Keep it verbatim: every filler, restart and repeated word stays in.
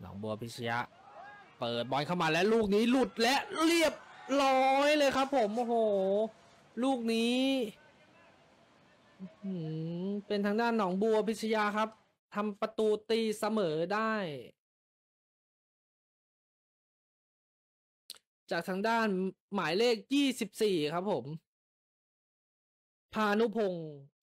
องบัวพิชยะเปิดบอลเข้ามาแล้วลูกนี้หลุดและเรียบร้อยเลยครับผมโอ้โหลูกนี้เป็นทางด้านหนองบัวพิชยาครับทำประตูตีเสมอได้จากทางด้านหมายเลขยี่สิบสี่ครับผมพานุพงศ์